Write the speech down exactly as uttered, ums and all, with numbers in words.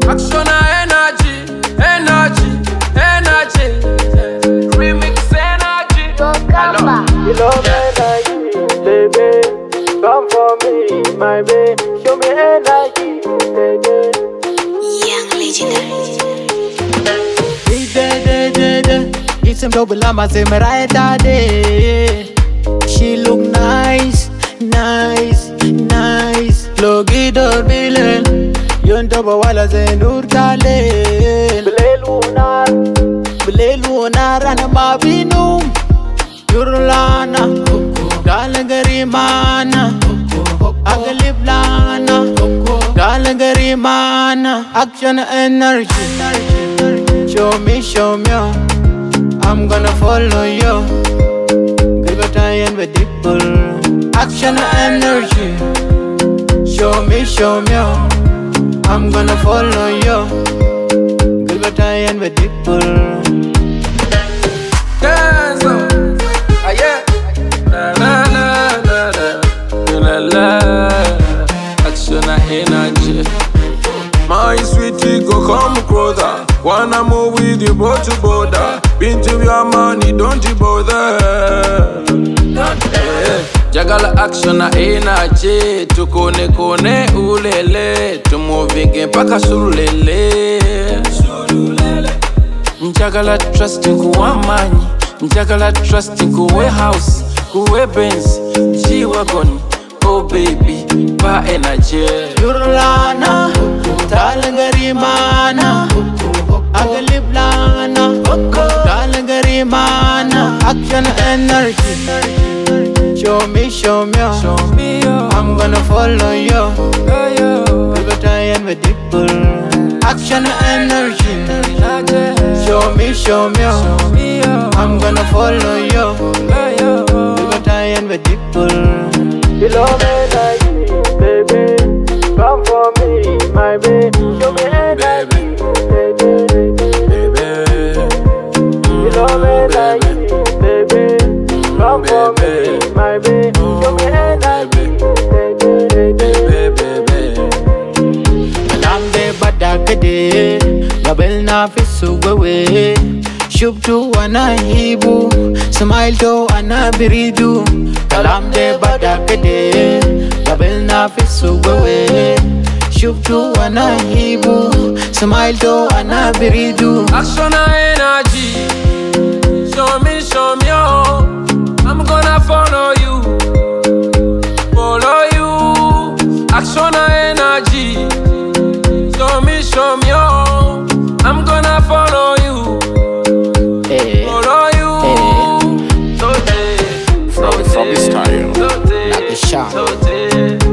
Action energy, energy, energy. Remix energy. Hello. You love energy, baby. Come for me, my baby. Show me energy, baby. Young legendary. It's some double lama say me right day. She look nice, nice, nice. Look it or bilen. Yon double wala say nur talen. Bele lunar, bele lunar ana mabinum. Yurlana, galagarimana, agaliblana, galagarimana. Action energy. Show me, show me. I'm gonna follow you. Give a tie and with people. Action energy. Show me, show me. I'm gonna follow you. Give a tie and with people. Kenzo, ah yeah, la la la la la la la. Action energy. My sweetie, go come closer. Wanna move with you, both to border. Been to your money, don't you bother. Yeah. Jagala action na energy. Tukone kone ulele. Tumoving mpaka surulele. Njagala trusting kuwa manyi. Njagala trusting kuwe house. Kuwe Benz, G-Wagon. Oh baby, ba energy. Yurlana, talagarimana, agaliblana, talagarimana. Action energy. Show me, show me, Show me yo. I'm gonna follow you. Yo, yo. Give a tie and with people. Action energy. Show me, show me, Show me yo. I'm gonna follow you. Yo, yo. Give a tie and with people. You love energy, baby. Come for me, my baby. Show me energy, baby. You love energy, baby. Come for me, my baby. Show me energy, baby. Lambe badakade, gabel na fisuwewe. Shub to anahibu, smile to anabiridu. Kalamde badakade, gabel na fisuwewe. Shub to anahibu, smile to anabiridu. Action energy. Show me, show me, oh. I'm gonna follow you. Follow you. Action energy. Show me, show me, oh. I'm gonna follow you. Hey, Follow you. hey. So From, from his style. so Like a shot. so